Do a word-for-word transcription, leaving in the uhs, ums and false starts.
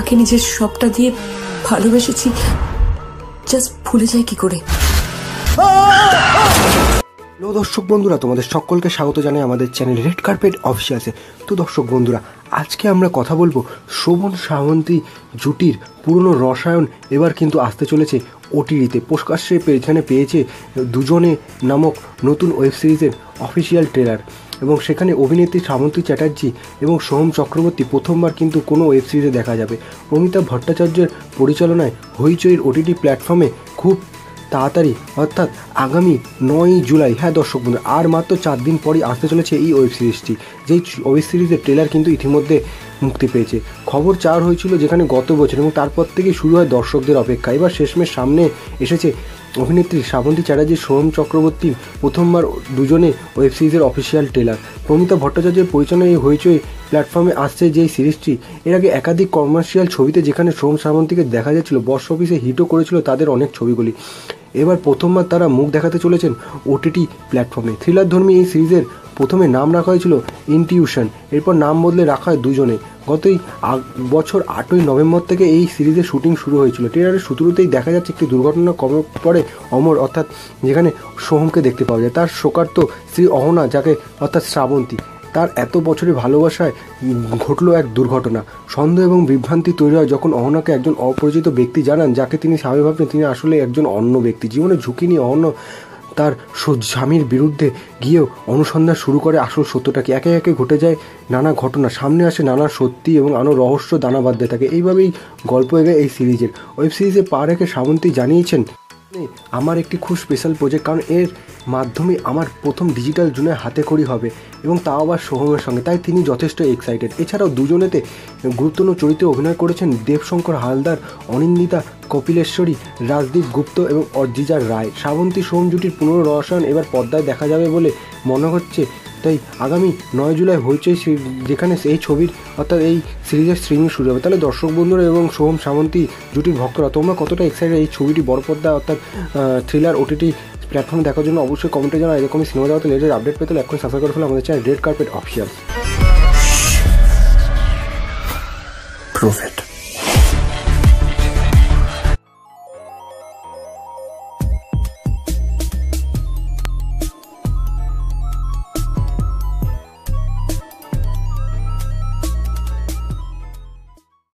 যাকে নিজের সবটা দিয়ে ভালোবেসেছি জাস্ট ভুলে যাই কি করে? হ্যালো দর্শক বন্ধুরা, তোমাদের সকলকে স্বাগত জানাই আমাদের চ্যানেল রেড কার্পেট অফিসিয়ালসে। তো দর্শক বন্ধুরা, আজকে আমরা কথা বলবো শোভন শ্রাবন্তী জুটির পুরনো রসায়ন এবার কিন্তু আসতে চলেছে ওটিটিতে। প্রকাশ্যে এখানে পেয়েছে দুজনে নামক নতুন ওয়েব সিরিজের অফিসিয়াল ট্রেলার, এবং সেখানে অভিনেত্রী শ্রাবন্তী চ্যাটার্জি এবং সোহম চক্রবর্তী প্রথমবার কিন্তু কোনো ওয়েব সিরিজে দেখা যাবে। অমিতাভ ভট্টাচার্যের পরিচালনায় হইচইয়ের ওটিটি প্ল্যাটফর্মে খুব তাড়াতাড়ি অর্থাৎ আগামী নয়ই জুলাই, হ্যাঁ দর্শক বন্ধু, আর মাত্র চার দিন পরই আসতে চলেছে এই ওয়েব সিরিজটি। যেই ওয়েব সিরিজের ট্রেলার কিন্তু ইতিমধ্যে মুক্তি পেয়েছে। খবর চার হয়েছিল যেখানে গত বছর, এবং তারপর থেকেই শুরু হয় দর্শকদের অপেক্ষা। এবার শেষমেশ সামনে এসেছে অভিনেত্রী শ্রাবন্তী চ্যাটার্জি সোহম চক্রবর্তীর প্রথমবার দুজনে ওয়েব সিরিজের অফিসিয়াল ট্রেলার। অমিতাভ ভট্টাচার্যের পরিচালনায় এই হইচই প্ল্যাটফর্মে আসছে যেই সিরিজটি, এর আগে একাধিক কমার্শিয়াল ছবিতে যেখানে সোহম শ্রাবন্তীকে দেখা যাচ্ছিল, বক্স অফিসে হিটও করেছিল তাদের অনেক ছবিগুলি। এবার প্রথমবার তারা মুখ দেখাতে চলেছেন ওটিটি প্ল্যাটফর্মে। থ্রিলার ধর্মী এই সিরিজের প্রথমে নাম রাখা হয়েছিল ইনটিউশন, এরপর নাম বদলে রাখা হয় দুজনে। গতই বছর আটই নভেম্বর থেকে এই সিরিজের শুটিং শুরু হয়েছিল। ট্রেলারের শুরুতেই দেখা যাচ্ছে একটি দুর্ঘটনা কবলে পড়ে অমর, অর্থাৎ যেখানে সোহমকে দেখতে পাওয়া যায়। তার শোকার্ত স্ত্রী অহনা, যাকে অর্থাৎ শ্রাবন্তী, তার এত বছরের ভালোবাসায় ঘটলো এক দুর্ঘটনা। সন্দেহ এবং বিভ্রান্তি তৈরি হয় যখন অহনাকে একজন অপরিচিত ব্যক্তি জানান, যাকে তিনি স্বামী ভাবতেন তিনি আসলে একজন অন্য ব্যক্তি। জীবনে ঝুঁকি নিয়ে অহনা তার স্বামীর বিরুদ্ধে গিয়েও অনুসন্ধান শুরু করে আসল সত্যটাকে। একে একে ঘটে যায় নানা ঘটনা, সামনে আসে নানা সত্যি এবং আরও রহস্য দানা বাঁধতে থাকে। এইভাবেই গল্প এগোয় এই সিরিজের। ওয়েব সিরিজে পা রেখে শ্রাবন্তী জানিয়েছেন, আমার একটি খুব স্পেশাল প্রজেক্ট, কারণ এর মাধ্যমে আমার প্রথম ডিজিটাল জুনে হাতে খড়ি হবে, এবং তাও আবার সোহমের সঙ্গে, তাই তিনি যথেষ্ট এক্সাইটেড। এছাড়াও দুজনেতে গুরুত্বপূর্ণ চরিত্রে অভিনয় করেছেন দেবশঙ্কর হালদার, অনিন্দিতা কপিলেশ্বরী, রাজদীপ গুপ্ত এবং অর্জিজা রায়। শ্রাবন্তী সোহম জুটির পুনর্রসায়ন এবার পর্দায় দেখা যাবে বলে মনে হচ্ছে, তাই আগামী নয় জুলাই হইচই যেখানে এই ছবির অর্থাৎ এই সিরিজের স্ট্রিমিং শুরু হবে। তাহলে দর্শক বন্ধুরা এবং সোহম শ্রাবন্তী জুটির ভক্তরা, তোমরা কতটা এক্সাইটেড এই ছবিটি বড় পর্দা অর্থাৎ থ্রিলার ওটিটি প্ল্যাটফর্ম দেখার জন্য? অবশ্যই কমেন্টে জানাও। এরকমই সিনেমা জগতে লেটেস্ট আপডেট পেতে এখন সাবস্ক্রাইব করে ফেলো আমাদের চ্যানেল রেড কার্পেট অফিসিয়াল।